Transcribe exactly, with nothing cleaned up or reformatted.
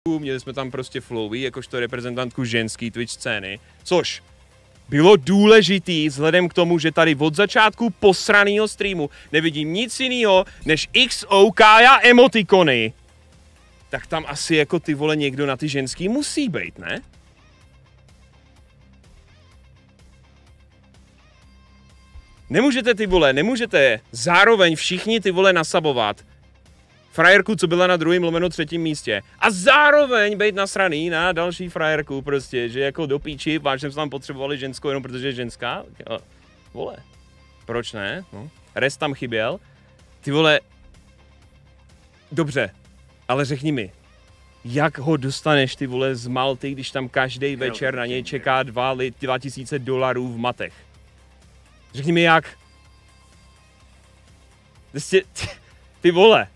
měli jsme tam prostě Flowey, jakožto reprezentantku ženský Twitch scény, což bylo důležitý vzhledem k tomu, že tady od začátku posranýho streamu nevidím nic jiného než X O K a emotikony. Tak tam asi jako ty vole někdo na ty ženský musí být, ne? Nemůžete ty vole, nemůžete zároveň všichni ty vole nasabovat frajerku, co byla na druhém lomeno třetím místě. A zároveň být nasraný na další frajerku prostě, že jako do píči, vážně jsme tam potřebovali ženskou jenom protože je ženská. Vole, proč ne? No. Rest tam chyběl. Ty vole, dobře, ale řekni mi, jak ho dostaneš ty vole z Malty, když tam každý večer na něj čeká dva, dva tisíce dolarů v matech? Řekni mi jak. Ty, ty vole.